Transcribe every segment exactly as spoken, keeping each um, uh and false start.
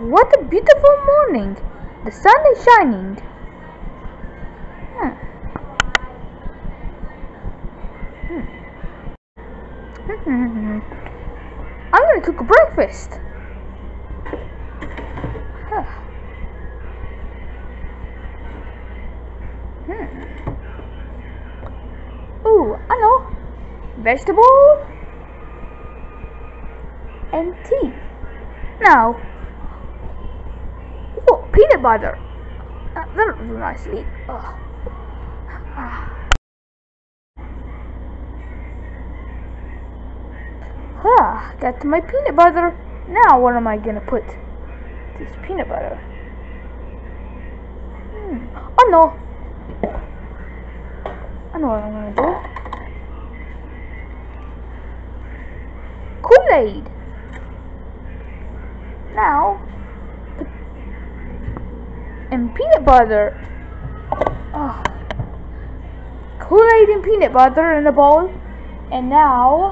what a beautiful morning! The sun is shining. Hmm. Hmm. I'm gonna cook breakfast. Huh. Hmm. Ooh, I know. Vegetable and tea. Now, oh, peanut butter. Uh, that'll do nicely. Ugh. Ah, got my peanut butter. Now, what am I gonna put? This peanut butter. Hmm. Oh no! I know what I'm gonna do. Kool-Aid. Now, put and peanut butter. Oh. Kool-Aid and peanut butter in a bowl, and now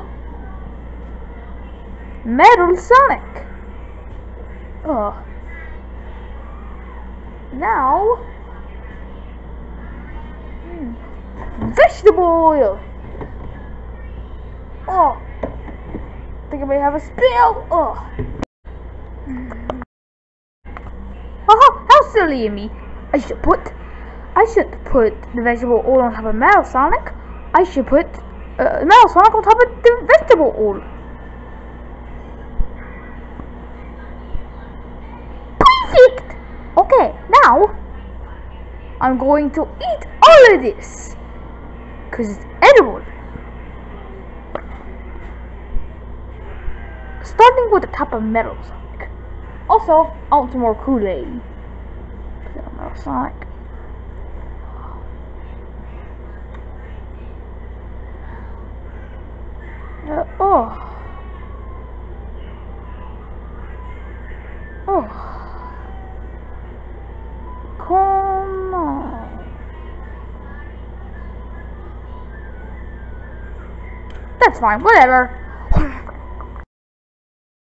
Metal Sonic. Oh. Now hmm, vegetable oil. Oh, I think I may have a spill. Oh. Haha, how silly of me. I should put I should put the vegetable oil on top of Metal Sonic. I should put uh, Metal Sonic on top of the vegetable oil. Perfect! Okay, now I'm going to eat all of this because it's edible. Starting with the top of Metal Sonic. Also, I want some more Kool-Aid. Put it on Metal Sonic. Uh, oh. Oh. Come on. That's fine, whatever.